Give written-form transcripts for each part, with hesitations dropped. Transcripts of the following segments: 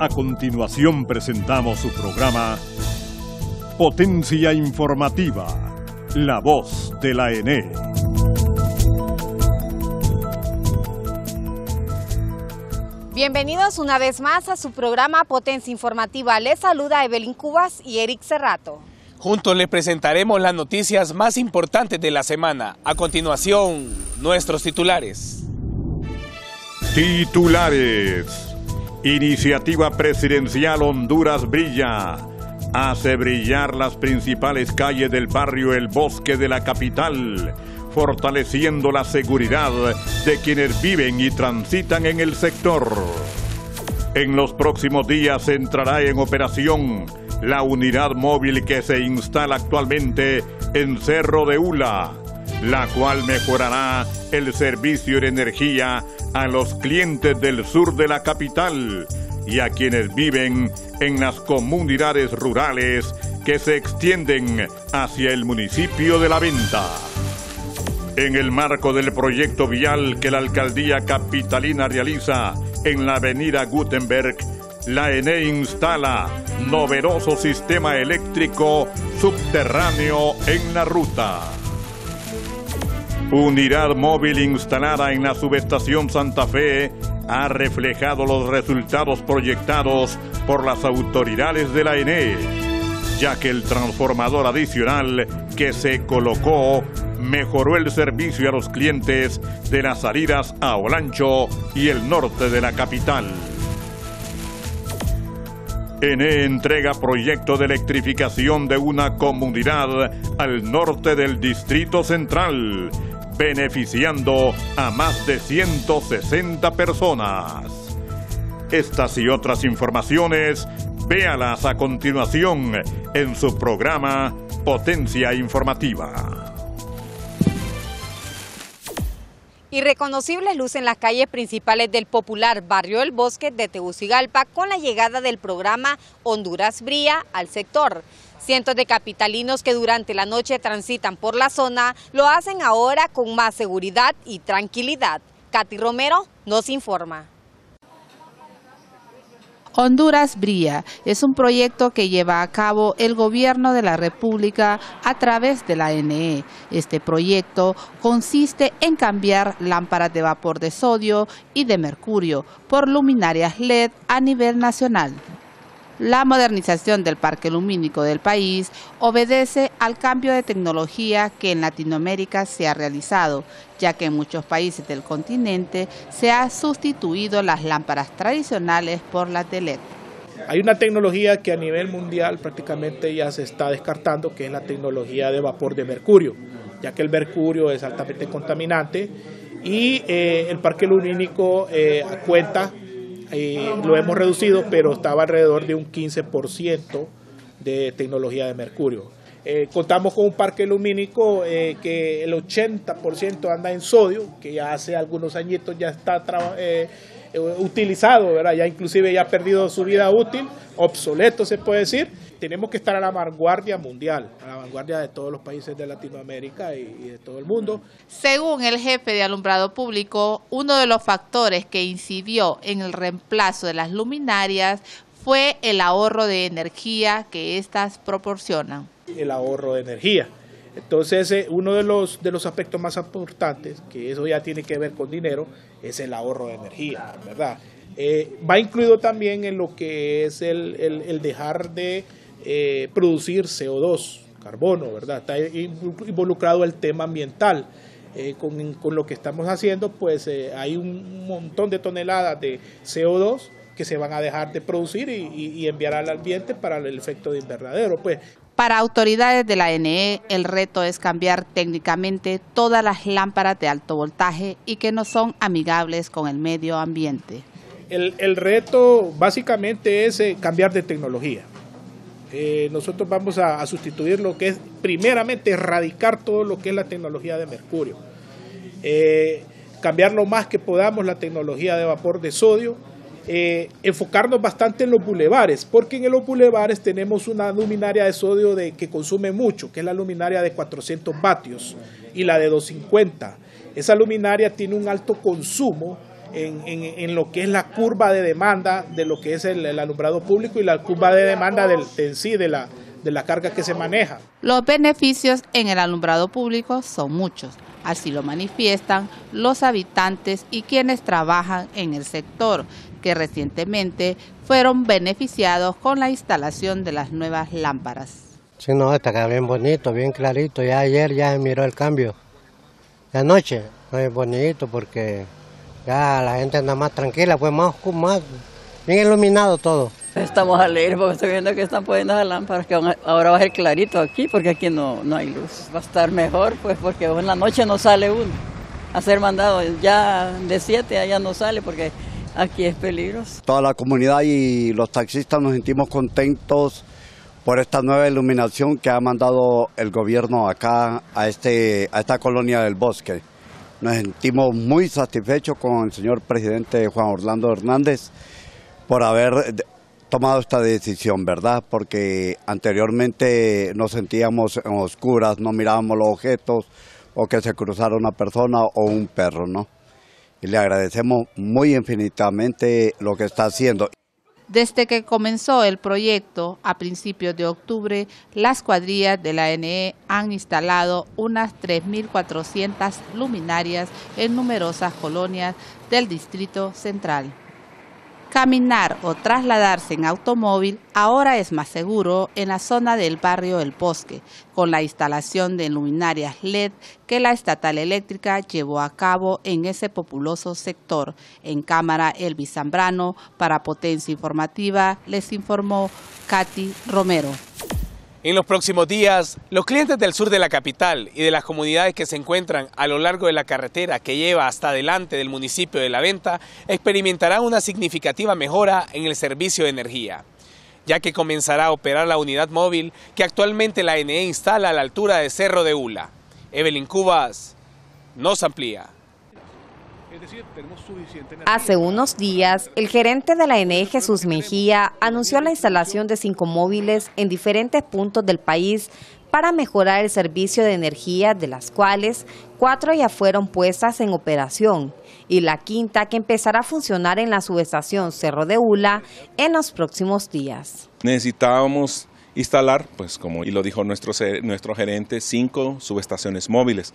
A continuación presentamos su programa Potencia Informativa, la voz de la ENE. Bienvenidos una vez más a su programa Potencia Informativa. Les saluda Evelyn Cubas y Eric Cerrato. Juntos les presentaremos las noticias más importantes de la semana. A continuación, nuestros titulares. Titulares. Iniciativa presidencial Honduras brilla. Hace brillar las principales calles del barrio El Bosque de la capital, fortaleciendo la seguridad de quienes viven y transitan en el sector. En los próximos días entrará en operación la unidad móvil que se instala actualmente en Cerro de Ula, la cual mejorará el servicio de energía a los clientes del sur de la capital y a quienes viven en las comunidades rurales que se extienden hacia el municipio de La Venta. En el marco del proyecto vial que la alcaldía capitalina realiza en la avenida Gutenberg, la ENE instala novedoso sistema eléctrico subterráneo en la ruta. Unidad móvil instalada en la subestación Santa Fe ha reflejado los resultados proyectados por las autoridades de la ENE, ya que el transformador adicional que se colocó mejoró el servicio a los clientes de las salidas a Olancho y el norte de la capital. ENE entrega proyecto de electrificación de una comunidad al norte del Distrito Central, beneficiando a más de 160 personas. Estas y otras informaciones, véalas a continuación en su programa Potencia Informativa. Irreconocibles lucen las calles principales del popular barrio El Bosque de Tegucigalpa con la llegada del programa Honduras Brilla al sector. Cientos de capitalinos que durante la noche transitan por la zona lo hacen ahora con más seguridad y tranquilidad. Katy Romero nos informa. Honduras Brilla es un proyecto que lleva a cabo el gobierno de la República a través de la ENE. Este proyecto consiste en cambiar lámparas de vapor de sodio y de mercurio por luminarias LED a nivel nacional. La modernización del parque lumínico del país obedece al cambio de tecnología que en Latinoamérica se ha realizado, ya que en muchos países del continente se ha sustituido las lámparas tradicionales por las de LED. Hay una tecnología que a nivel mundial prácticamente ya se está descartando, que es la tecnología de vapor de mercurio, ya que el mercurio es altamente contaminante y el parque lumínico cuenta. Lo hemos reducido, pero estaba alrededor de un 15% de tecnología de mercurio. Contamos con un parque lumínico que el 80% anda en sodio, que ya hace algunos añitos ya está utilizado, ¿verdad? Ya inclusive ya ha perdido su vida útil, obsoleto se puede decir. Tenemos que estar a la vanguardia mundial, a la vanguardia de todos los países de Latinoamérica y de todo el mundo. Según el jefe de alumbrado público, uno de los factores que incidió en el reemplazo de las luminarias fue el ahorro de energía que éstas proporcionan. El ahorro de energía. Entonces, uno de los aspectos más importantes, que eso ya tiene que ver con dinero, es el ahorro de energía, ¿verdad? Va incluido también en lo que es el dejar de producir CO2, carbono, ¿verdad? Está involucrado el tema ambiental. Con lo que estamos haciendo, pues hay un montón de toneladas de CO2 que se van a dejar de producir y enviar al ambiente para el efecto de invernadero, pues. Para autoridades de la ENE, el reto es cambiar técnicamente todas las lámparas de alto voltaje y que no son amigables con el medio ambiente. El reto básicamente es cambiar de tecnología. Nosotros vamos a sustituir lo que es, primeramente, erradicar todo lo que es la tecnología de mercurio. Cambiar lo más que podamos la tecnología de vapor de sodio. Enfocarnos bastante en los bulevares, porque en los bulevares tenemos una luminaria de sodio que consume mucho, que es la luminaria de 400 vatios y la de 250. Esa luminaria tiene un alto consumo en lo que es la curva de demanda de lo que es el alumbrado público y la curva de demanda en sí de la carga que se maneja. Los beneficios en el alumbrado público son muchos, así lo manifiestan los habitantes y quienes trabajan en el sector, que recientemente fueron beneficiados con la instalación de las nuevas lámparas. Sí, no, está acá bien bonito, bien clarito, ya ayer ya miró el cambio, de anoche, es bonito porque ya la gente anda más tranquila, pues más bien iluminado todo. Estamos alegres porque estoy viendo que están poniendo las lámparas, que ahora va a ser clarito aquí, porque aquí no hay luz. Va a estar mejor, pues, porque en la noche no sale uno a ser mandado. Ya de 7 allá no sale, porque aquí es peligroso. Toda la comunidad y los taxistas nos sentimos contentos por esta nueva iluminación que ha mandado el gobierno acá a esta colonia del Bosque. Nos sentimos muy satisfechos con el señor presidente Juan Orlando Hernández por haber tomado esta decisión, ¿verdad? Porque anteriormente nos sentíamos en oscuras, no mirábamos los objetos o que se cruzara una persona o un perro, ¿no? Y le agradecemos muy infinitamente lo que está haciendo. Desde que comenzó el proyecto a principios de octubre, las cuadrillas de la ANE han instalado unas 3.400 luminarias en numerosas colonias del Distrito Central. Caminar o trasladarse en automóvil ahora es más seguro en la zona del barrio El Bosque, con la instalación de luminarias LED que la Estatal Eléctrica llevó a cabo en ese populoso sector. En cámara, Elvis Zambrano, para Potencia Informativa, les informó Katy Romero. En los próximos días, los clientes del sur de la capital y de las comunidades que se encuentran a lo largo de la carretera que lleva hasta adelante del municipio de La Venta experimentarán una significativa mejora en el servicio de energía, ya que comenzará a operar la unidad móvil que actualmente la ANE instala a la altura de Cerro de Ula. Evelyn Cubas nos amplía. Hace unos días, el gerente de la ANE, Jesús Mejía, anunció la instalación de 5 móviles en diferentes puntos del país para mejorar el servicio de energía, de las cuales 4 ya fueron puestas en operación y la quinta que empezará a funcionar en la subestación Cerro de Ula en los próximos días. Necesitábamos instalar, pues como lo dijo nuestro gerente, 5 subestaciones móviles,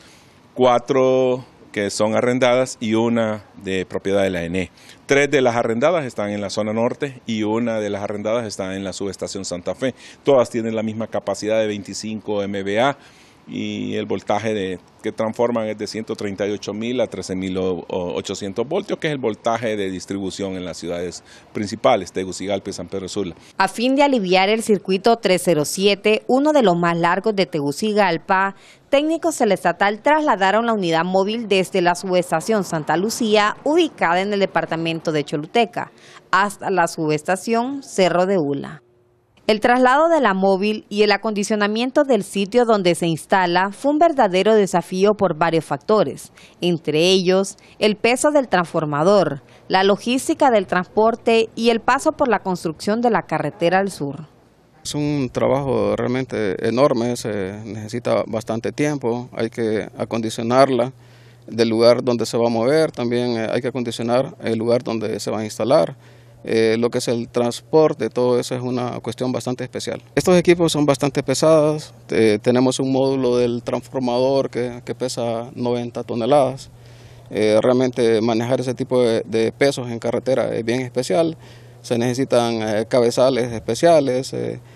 4 que son arrendadas y una de propiedad de la ANE. 3 de las arrendadas están en la zona norte y una de las arrendadas está en la subestación Santa Fe. Todas tienen la misma capacidad de 25 MVA y el voltaje que transforman es de 138.000 a 13.800 voltios, que es el voltaje de distribución en las ciudades principales, Tegucigalpa y San Pedro Sula. A fin de aliviar el circuito 307, uno de los más largos de Tegucigalpa, técnicos del estatal trasladaron la unidad móvil desde la subestación Santa Lucía, ubicada en el departamento de Choluteca, hasta la subestación Cerro de Ula. El traslado de la móvil y el acondicionamiento del sitio donde se instala fue un verdadero desafío por varios factores, entre ellos el peso del transformador, la logística del transporte y el paso por la construcción de la carretera al sur. Es un trabajo realmente enorme, se necesita bastante tiempo, hay que acondicionarla del lugar donde se va a mover, también hay que acondicionar el lugar donde se va a instalar. Lo que es el transporte, todo eso es una cuestión bastante especial. Estos equipos son bastante pesados, tenemos un módulo del transformador que pesa 90 toneladas. Realmente manejar ese tipo de pesos en carretera es bien especial, se necesitan cabezales especiales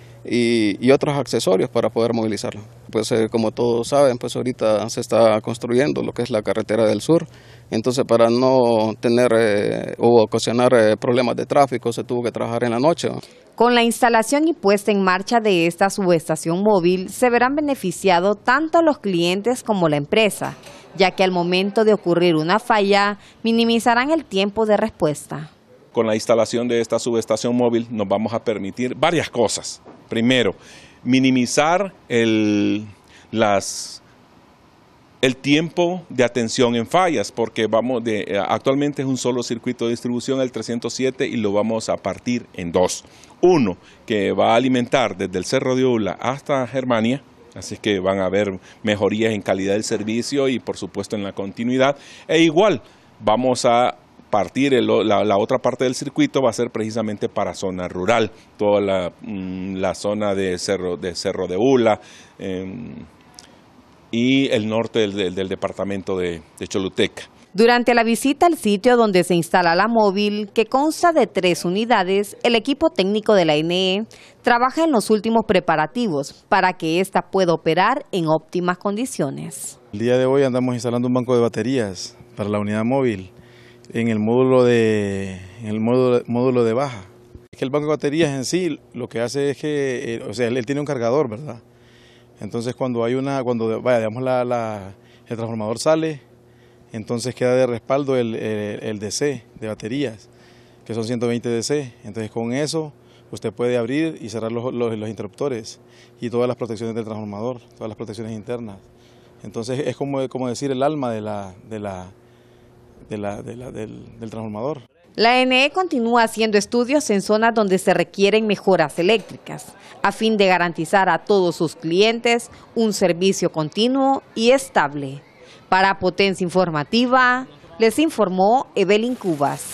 y otros accesorios para poder movilizarlo. Pues como todos saben, pues ahorita se está construyendo lo que es la carretera del sur. Entonces, para no tener o ocasionar problemas de tráfico, se tuvo que trabajar en la noche. Con la instalación y puesta en marcha de esta subestación móvil, se verán beneficiados tanto los clientes como la empresa, ya que al momento de ocurrir una falla, minimizarán el tiempo de respuesta. Con la instalación de esta subestación móvil nos vamos a permitir varias cosas. Primero, minimizar el tiempo de atención en fallas, porque actualmente es un solo circuito de distribución, el 307, y lo vamos a partir en 2. Uno, que va a alimentar desde el Cerro de Ula hasta Germania, así que van a haber mejorías en calidad del servicio y por supuesto en la continuidad. E igual, vamos a partir la otra parte del circuito va a ser precisamente para zona rural, toda la zona de Cerro de Ula y el norte del departamento de Choluteca. Durante la visita al sitio donde se instala la móvil, que consta de 3 unidades, el equipo técnico de la ENEE trabaja en los últimos preparativos para que ésta pueda operar en óptimas condiciones. El día de hoy andamos instalando un banco de baterías para la unidad móvil en el módulo de baja. El banco de baterías en sí lo que hace es que, él tiene un cargador, ¿verdad? Entonces el transformador sale, entonces queda de respaldo el DC de baterías, que son 120 DC. Entonces con eso usted puede abrir y cerrar los interruptores y todas las protecciones del transformador, todas las protecciones internas. Entonces es como decir el alma del transformador. La ENEE continúa haciendo estudios en zonas donde se requieren mejoras eléctricas, a fin de garantizar a todos sus clientes un servicio continuo y estable. Para Potencia Informativa, les informó Evelyn Cubas.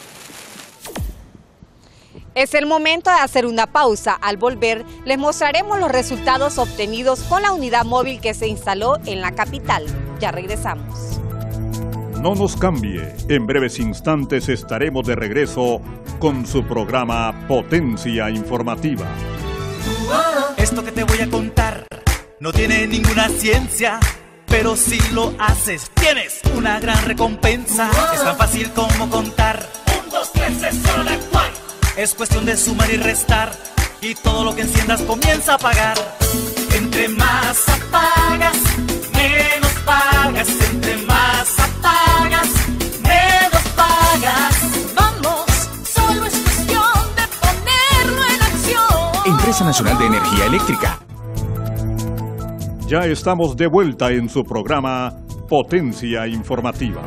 Es el momento de hacer una pausa. Al volver, les mostraremos los resultados obtenidos con la unidad móvil que se instaló en la capital. Ya regresamos. No nos cambie, en breves instantes estaremos de regreso con su programa Potencia Informativa. Esto que te voy a contar no tiene ninguna ciencia, pero si lo haces tienes una gran recompensa. Es tan fácil como contar 1, 2, 3, es hora de actuar. Es cuestión de sumar y restar, y todo lo que enciendas comienza a pagar. Entre más apagas, menos pagas. Entre más apagas, menos pagas. Vamos, solo es cuestión de ponerlo en acción. Empresa Nacional de Energía Eléctrica. Ya estamos de vuelta en su programa Potencia Informativa.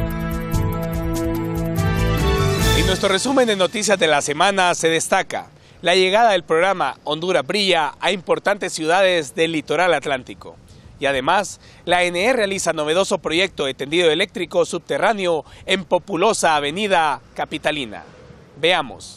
En nuestro resumen de noticias de la semana se destaca la llegada del programa Honduras Brilla a importantes ciudades del litoral atlántico. Y además, la ENEE realiza novedoso proyecto de tendido eléctrico subterráneo en populosa avenida capitalina. Veamos.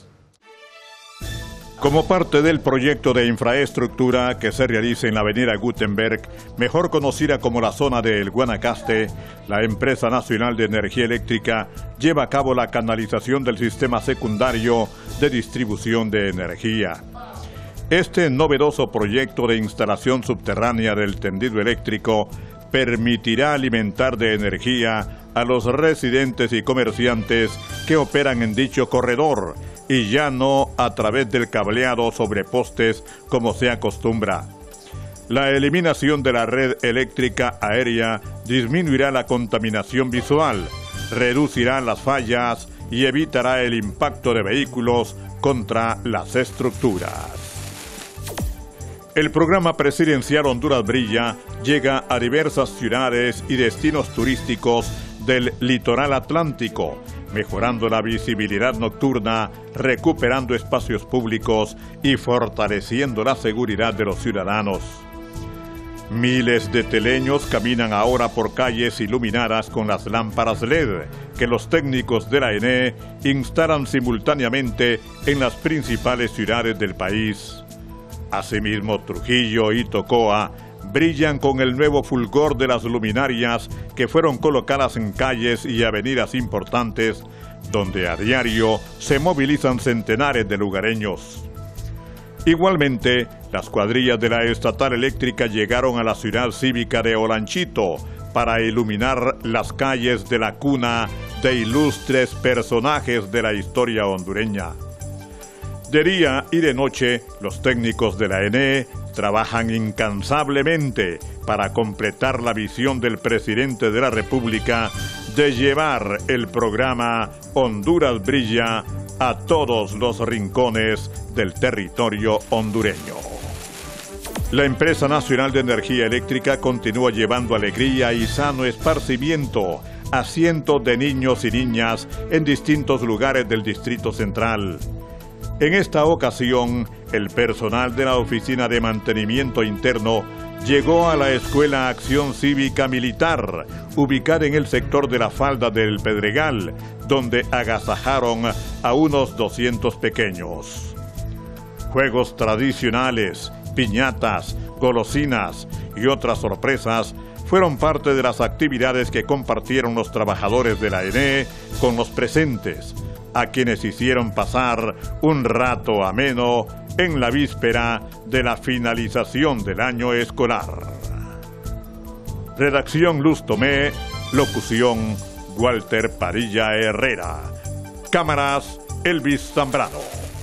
Como parte del proyecto de infraestructura que se realiza en la avenida Gutenberg, mejor conocida como la zona de El Guanacaste, la Empresa Nacional de Energía Eléctrica lleva a cabo la canalización del sistema secundario de distribución de energía. Este novedoso proyecto de instalación subterránea del tendido eléctrico permitirá alimentar de energía a los residentes y comerciantes que operan en dicho corredor, y ya no a través del cableado sobre postes como se acostumbra. La eliminación de la red eléctrica aérea disminuirá la contaminación visual, reducirá las fallas y evitará el impacto de vehículos contra las estructuras. El programa presidencial Honduras Brilla llega a diversas ciudades y destinos turísticos del litoral atlántico, mejorando la visibilidad nocturna, recuperando espacios públicos y fortaleciendo la seguridad de los ciudadanos. Miles de teleños caminan ahora por calles iluminadas con las lámparas LED que los técnicos de la ENEE instalan simultáneamente en las principales ciudades del país. Asimismo, Trujillo y Tocoa brillan con el nuevo fulgor de las luminarias que fueron colocadas en calles y avenidas importantes, donde a diario se movilizan centenares de lugareños. Igualmente, las cuadrillas de la Estatal Eléctrica llegaron a la ciudad cívica de Olanchito para iluminar las calles de la cuna de ilustres personajes de la historia hondureña. De día y de noche, los técnicos de la ENEE trabajan incansablemente para completar la visión del presidente de la República de llevar el programa Honduras Brilla a todos los rincones del territorio hondureño. La Empresa Nacional de Energía Eléctrica continúa llevando alegría y sano esparcimiento a cientos de niños y niñas en distintos lugares del Distrito Central. En esta ocasión, el personal de la Oficina de Mantenimiento Interno llegó a la Escuela Acción Cívica Militar, ubicada en el sector de la falda del Pedregal, donde agasajaron a unos 200 pequeños. Juegos tradicionales, piñatas, golosinas y otras sorpresas fueron parte de las actividades que compartieron los trabajadores de la ENE con los presentes, a quienes hicieron pasar un rato ameno en la víspera de la finalización del año escolar. Redacción Luz Tomé, locución Walter Padilla Herrera. Cámaras Elvis Zambrano.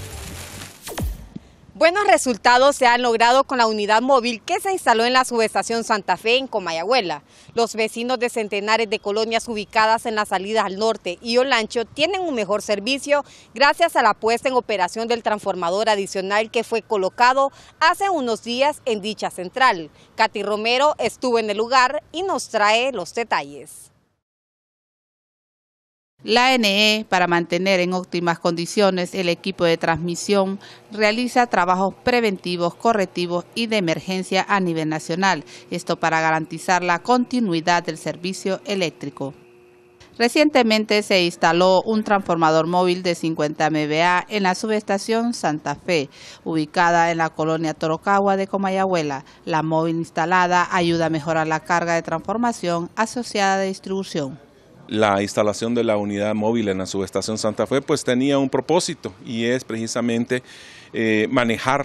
Buenos resultados se han logrado con la unidad móvil que se instaló en la subestación Santa Fe en Comayagüela. Los vecinos de centenares de colonias ubicadas en las salidas al norte y Olancho tienen un mejor servicio gracias a la puesta en operación del transformador adicional que fue colocado hace unos días en dicha central. Katy Romero estuvo en el lugar y nos trae los detalles. La NE, para mantener en óptimas condiciones el equipo de transmisión, realiza trabajos preventivos, correctivos y de emergencia a nivel nacional, esto para garantizar la continuidad del servicio eléctrico. Recientemente se instaló un transformador móvil de 50 MVA en la subestación Santa Fe, ubicada en la colonia Torocagua de Comayagüela. La móvil instalada ayuda a mejorar la carga de transformación asociada a distribución. La instalación de la unidad móvil en la subestación Santa Fe pues tenía un propósito y es precisamente manejar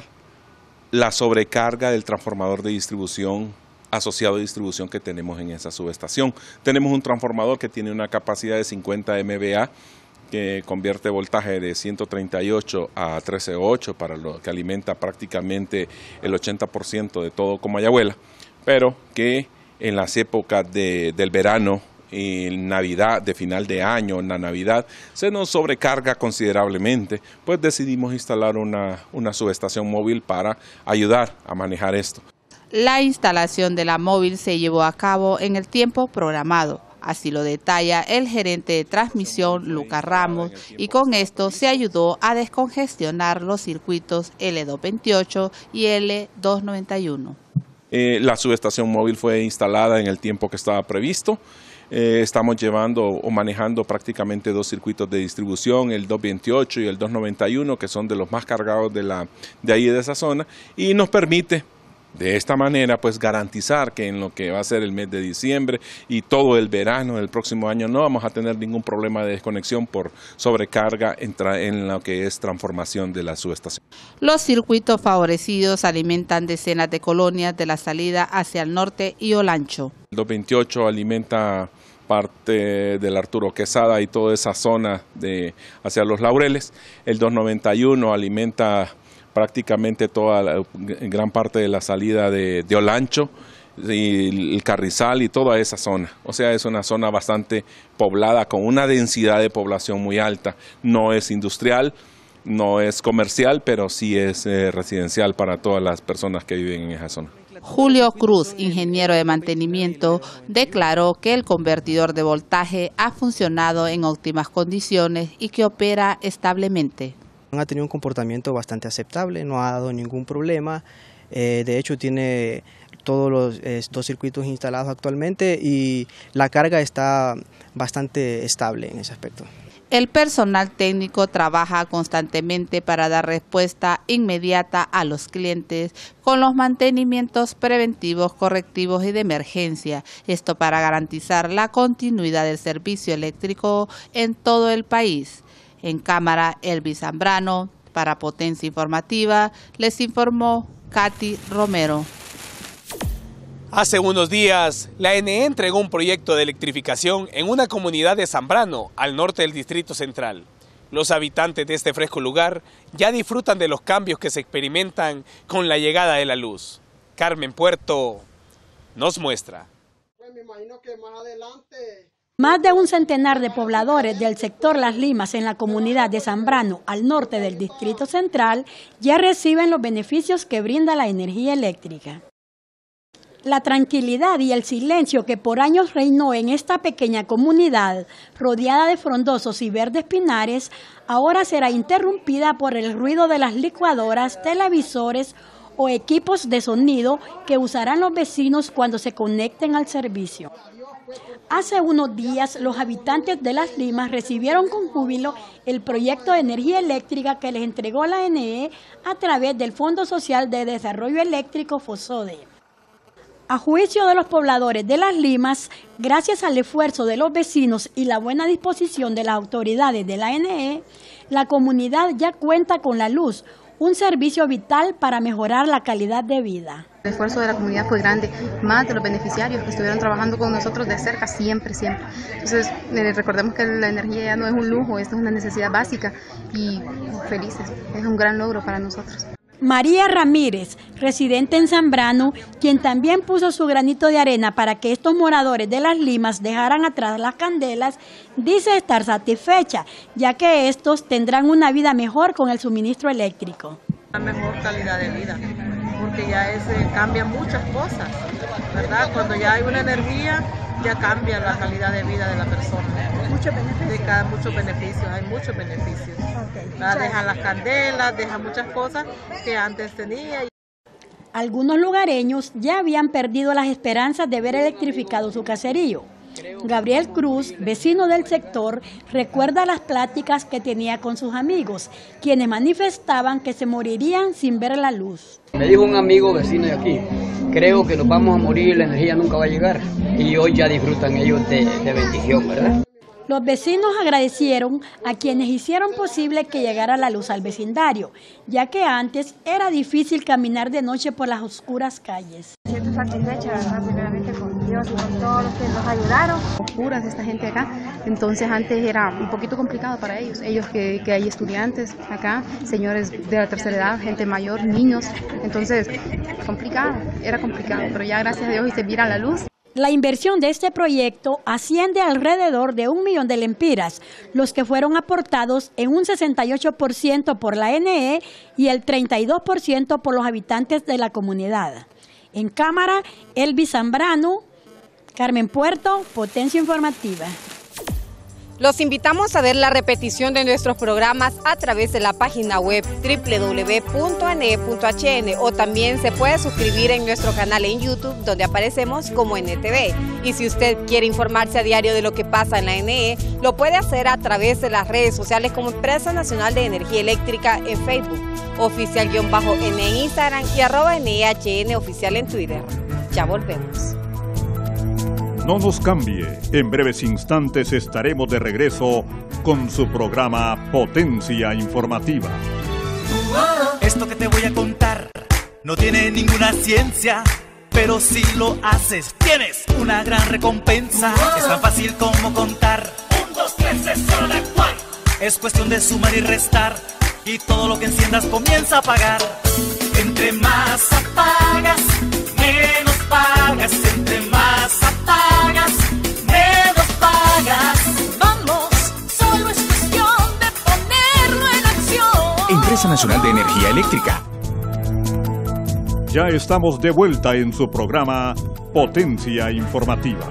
la sobrecarga del transformador de distribución asociado a distribución que tenemos en esa subestación. Tenemos un transformador que tiene una capacidad de 50 MVA que convierte voltaje de 138 a 13.8 para lo que alimenta prácticamente el 80% de todo Comayagüela, pero que en las épocas del verano y Navidad, de final de año, en la Navidad, se nos sobrecarga considerablemente, pues decidimos instalar una subestación móvil para ayudar a manejar esto. La instalación de la móvil se llevó a cabo en el tiempo programado, así lo detalla el gerente de transmisión, Lucas Ramos, y con esto se ayudó a descongestionar los circuitos L228 y L291. La subestación móvil fue instalada en el tiempo que estaba previsto. Estamos llevando o manejando prácticamente dos circuitos de distribución, el 228 y el 291, que son de los más cargados de ahí de esa zona, y nos permite de esta manera pues garantizar que en lo que va a ser el mes de diciembre y todo el verano del próximo año no vamos a tener ningún problema de desconexión por sobrecarga en lo que es transformación de la subestación. Los circuitos favorecidos alimentan decenas de colonias de la salida hacia el norte y Olancho. El 228 alimenta parte del Arturo Quesada y toda esa zona hacia los Laureles. El 291 alimenta prácticamente gran parte de la salida de Olancho, y el Carrizal y toda esa zona. O sea, es una zona bastante poblada con una densidad de población muy alta. No es industrial, no es comercial, pero sí es residencial para todas las personas que viven en esa zona. Julio Cruz, ingeniero de mantenimiento, declaró que el convertidor de voltaje ha funcionado en óptimas condiciones y que opera establemente. Ha tenido un comportamiento bastante aceptable, no ha dado ningún problema, de hecho tiene todos los dos circuitos instalados actualmente y la carga está bastante estable en ese aspecto. El personal técnico trabaja constantemente para dar respuesta inmediata a los clientes con los mantenimientos preventivos, correctivos y de emergencia. Esto para garantizar la continuidad del servicio eléctrico en todo el país. En cámara, Elvis Zambrano. Para Potencia Informativa, les informó Katy Romero. Hace unos días, la NE entregó un proyecto de electrificación en una comunidad de Zambrano, al norte del Distrito Central. Los habitantes de este fresco lugar ya disfrutan de los cambios que se experimentan con la llegada de la luz. Carmen Puerto nos muestra. Me imagino que más adelante... Más de un centenar de pobladores del sector Las Limas en la comunidad de Zambrano, al norte del Distrito Central, ya reciben los beneficios que brinda la energía eléctrica. La tranquilidad y el silencio que por años reinó en esta pequeña comunidad, rodeada de frondosos y verdes pinares, ahora será interrumpida por el ruido de las licuadoras, televisores o equipos de sonido que usarán los vecinos cuando se conecten al servicio. Hace unos días, los habitantes de Las Limas recibieron con júbilo el proyecto de energía eléctrica que les entregó la NE a través del Fondo Social de Desarrollo Eléctrico FOSODE. A juicio de los pobladores de Las Limas, gracias al esfuerzo de los vecinos y la buena disposición de las autoridades de la NE, la comunidad ya cuenta con la luz, un servicio vital para mejorar la calidad de vida. El esfuerzo de la comunidad fue grande, más de los beneficiarios que estuvieron trabajando con nosotros de cerca siempre. Entonces, recordemos que la energía ya no es un lujo, esto es una necesidad básica y felices, es un gran logro para nosotros. María Ramírez, residente en Zambrano, quien también puso su granito de arena para que estos moradores de Las Limas dejaran atrás las candelas, dice estar satisfecha, ya que estos tendrán una vida mejor con el suministro eléctrico. Una mejor calidad de vida, porque ya cambian muchas cosas, ¿verdad? Cuando ya hay una energía, ya cambia la calidad de vida de la persona. Muchos beneficios, hay muchos beneficios. Dejan las candelas, dejan muchas cosas que antes tenía. Algunos lugareños ya habían perdido las esperanzas de ver electrificado su caserío. Gabriel Cruz, vecino del sector, recuerda las pláticas que tenía con sus amigos, quienes manifestaban que se morirían sin ver la luz. Me dijo un amigo vecino de aquí, creo que nos vamos a morir, la energía nunca va a llegar, y hoy ya disfrutan ellos de bendición, ¿verdad? Los vecinos agradecieron a quienes hicieron posible que llegara la luz al vecindario, ya que antes era difícil caminar de noche por las oscuras calles. Me siento satisfecha, ¿verdad? Primeramente con Dios y con todos los que nos ayudaron. Oscuras esta gente acá, entonces antes era un poquito complicado para ellos que hay estudiantes acá, señores de la tercera edad, gente mayor, niños, entonces era complicado, pero ya gracias a Dios y se mira la luz. La inversión de este proyecto asciende a alrededor de 1 millón de lempiras, los que fueron aportados en un 68% por la NE y el 32% por los habitantes de la comunidad. En cámara, Elvis Zambrano, Carmen Puerto, Potencia Informativa. Los invitamos a ver la repetición de nuestros programas a través de la página web www.ne.hn o también se puede suscribir en nuestro canal en YouTube donde aparecemos como NTV. Y si usted quiere informarse a diario de lo que pasa en la NE, lo puede hacer a través de las redes sociales como Empresa Nacional de Energía Eléctrica en Facebook, oficial-NE en Instagram y @NEHN oficial en Twitter. Ya volvemos. No nos cambie, en breves instantes estaremos de regreso con su programa Potencia Informativa. Esto que te voy a contar no tiene ninguna ciencia, pero si lo haces tienes una gran recompensa. Es tan fácil como contar 1, 2, 3, es hora de actuar. Es cuestión de sumar y restar y todo lo que enciendas comienza a pagar. Entre más apagas, menos pagas. Entre más apagas, menos pagas. Vamos, solo es cuestión de ponerlo en acción. Empresa Nacional de Energía Eléctrica. Ya estamos de vuelta en su programa Potencia Informativa.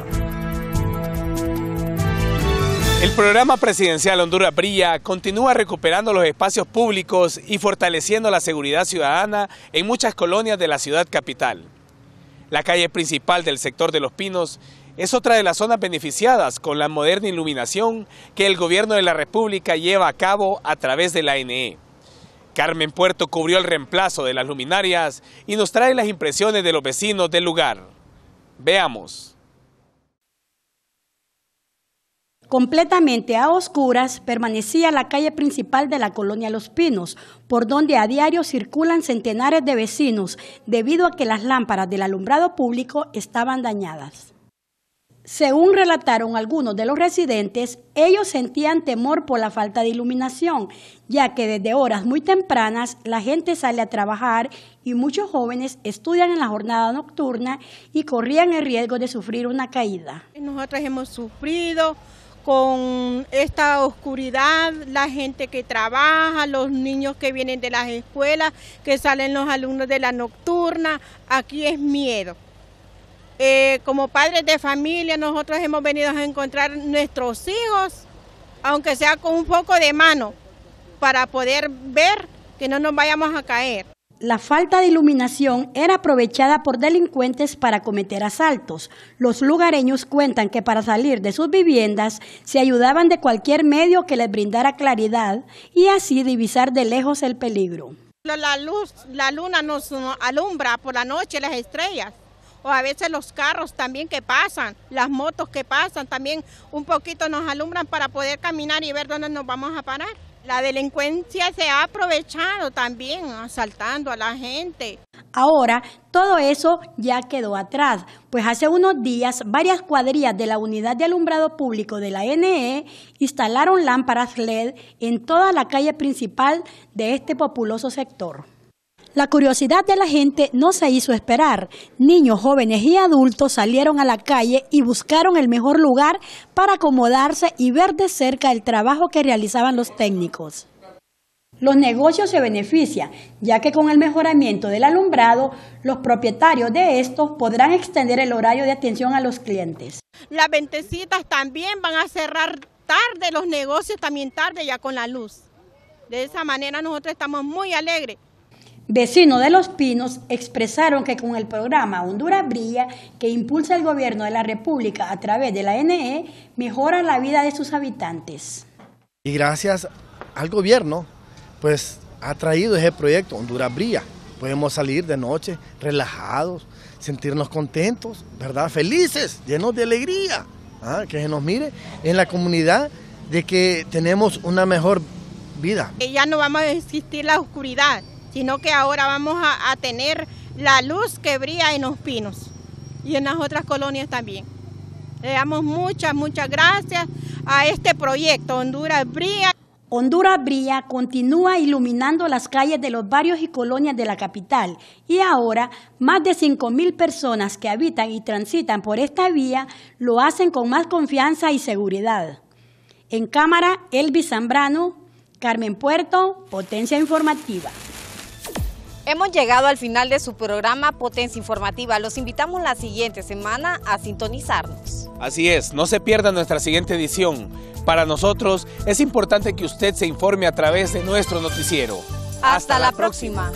El programa presidencial Honduras Brilla continúa recuperando los espacios públicos y fortaleciendo la seguridad ciudadana en muchas colonias de la ciudad capital. La calle principal del sector de Los Pinos es otra de las zonas beneficiadas con la moderna iluminación que el gobierno de la República lleva a cabo a través de la NE. Carmen Puerto cubrió el reemplazo de las luminarias y nos trae las impresiones de los vecinos del lugar. Veamos. Completamente a oscuras permanecía la calle principal de la colonia Los Pinos, por donde a diario circulan centenares de vecinos debido a que las lámparas del alumbrado público estaban dañadas. Según relataron algunos de los residentes, ellos sentían temor por la falta de iluminación, ya que desde horas muy tempranas la gente sale a trabajar y muchos jóvenes estudian en la jornada nocturna y corrían el riesgo de sufrir una caída. Nosotros hemos sufrido con esta oscuridad, la gente que trabaja, los niños que vienen de las escuelas, que salen los alumnos de la nocturna, aquí es miedo. Como padres de familia, nosotros hemos venido a encontrar nuestros hijos, aunque sea con un poco de mano, para poder ver que no nos vayamos a caer. La falta de iluminación era aprovechada por delincuentes para cometer asaltos. Los lugareños cuentan que para salir de sus viviendas se ayudaban de cualquier medio que les brindara claridad y así divisar de lejos el peligro. La luna nos alumbra por la noche, las estrellas, o a veces los carros también que pasan, las motos que pasan también un poquito nos alumbran para poder caminar y ver dónde nos vamos a parar. La delincuencia se ha aprovechado también, asaltando a la gente. Ahora, todo eso ya quedó atrás, pues hace unos días varias cuadrillas de la Unidad de Alumbrado Público de la NE instalaron lámparas LED en toda la calle principal de este populoso sector. La curiosidad de la gente no se hizo esperar. Niños, jóvenes y adultos salieron a la calle y buscaron el mejor lugar para acomodarse y ver de cerca el trabajo que realizaban los técnicos. Los negocios se benefician, ya que con el mejoramiento del alumbrado, los propietarios de estos podrán extender el horario de atención a los clientes. Las ventecitas también van a cerrar tarde, los negocios también tarde ya con la luz. De esa manera nosotros estamos muy alegres. Vecinos de Los Pinos expresaron que con el programa Honduras Brilla, que impulsa el gobierno de la República a través de la NE, mejora la vida de sus habitantes. Y gracias al gobierno, pues ha traído ese proyecto Honduras Brilla. Podemos salir de noche relajados, sentirnos contentos, ¿verdad? Felices, llenos de alegría. Que se nos mire en la comunidad de que tenemos una mejor vida. Ya no vamos a existir la oscuridad, sino que ahora vamos a tener la luz que brilla en Los Pinos y en las otras colonias también. Le damos muchas gracias a este proyecto Honduras Brilla. Honduras Brilla continúa iluminando las calles de los barrios y colonias de la capital y ahora más de 5,000 personas que habitan y transitan por esta vía lo hacen con más confianza y seguridad. En cámara, Elvis Zambrano, Carmen Puerto, Potencia Informativa. Hemos llegado al final de su programa Potencia Informativa. Los invitamos la siguiente semana a sintonizarnos. Así es, no se pierda nuestra siguiente edición. Para nosotros es importante que usted se informe a través de nuestro noticiero. Hasta la próxima.